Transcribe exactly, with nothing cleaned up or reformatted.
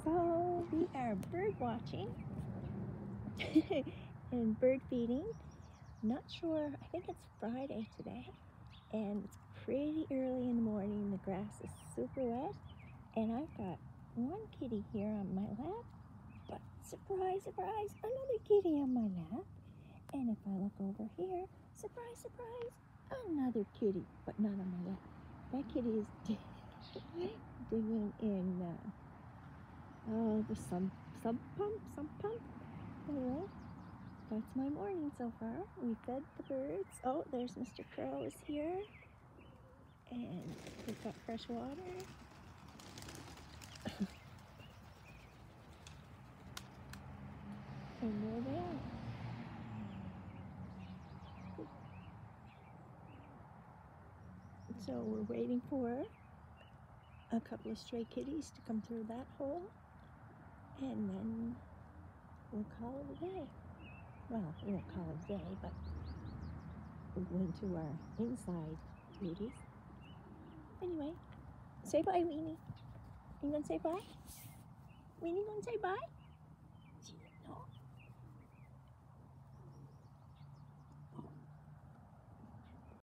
So we are bird watching and bird feeding. Not sure, I think it's Friday today, and it's pretty early in the morning. The grass is super wet, and I've got one kitty here on my lap, but surprise, surprise, another kitty on my lap. And if I look over here, surprise, surprise, another kitty, but not on my lap. That kitty is digging in uh, Oh, the sump, sump pump, sump pump. Anyway, that's my morning so far. We fed the birds. Oh, there's Mister Crow is here. And we've got fresh water. And there they are. So we're waiting for a couple of stray kitties to come through that hole. And then we'll call it a day. Well, we won't call it a day, but we'll go into our inside duties. Anyway, say bye, Weenie. You gonna say bye? Weenie gonna say bye?